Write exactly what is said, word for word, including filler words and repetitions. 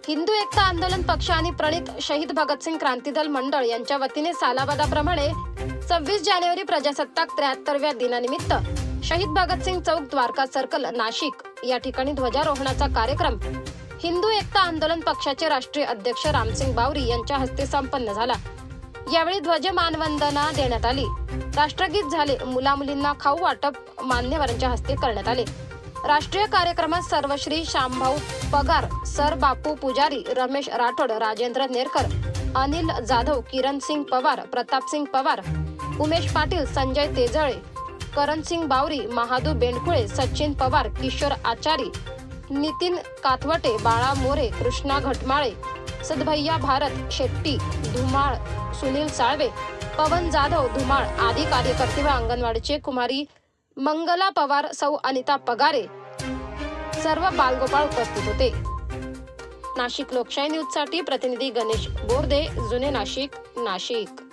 हिंदू एकता आंदोलन पक्ष आणि प्रणित शहीद भगतसिंग क्रांती दल मंडळ यांच्या वतीने सालाबादाप्रमाणे सव्वीस जानेवारी प्रजासत्ताक त्र्याहत्तरव्या दिनानिमित्त शहीद भगतसिंग चौक द्वारका सर्कल नाशिक या ठिकाणी ध्वजारोहणाचा कार्यक्रम हिंदू एकता आंदोलन पक्षाचे राष्ट्रीय अध्यक्ष रामसिंग बावरी यांच्या हस्ते संपन्न झाला। यावेळी ध्वज मानवंदना देण्यात आली, राष्ट्रगीत झाले, मुला मुलींना खाऊ वाटप मान्यवरांच्या हस्ते करण्यात आले। राष्ट्रीय कार्यक्रमात सर्वश्री शामभाऊ पगार, सर बापू पुजारी, रमेश राठोड, राजेंद्र नेरकर, अनिल जाधव, किरण सिंग पवार, प्रताप सिंग पवार, उमेश पाटील, संजय तेजळे, करण सिंग बावरी, महादू बेंडकुळे, सचिन पवार, किशोर आचारी, नितीन काथवटे, बाळा मोरे, कृष्णा घटमाळे, सदभैया भारत शेट्टी धुमाळ, सुनील साळवे, पवन जाधव धुमाळ आदी कार्यकर्ते व अंगणवाडीचे कुमारी मंगला पवार, सौ अनिता पगारे सर्व बालगोपाळ उपस्थित होते। नाशिक लोकशाही न्यूज साठी प्रतिनिधी गणेश बोर्दे, जुने नाशिक, नाशिक।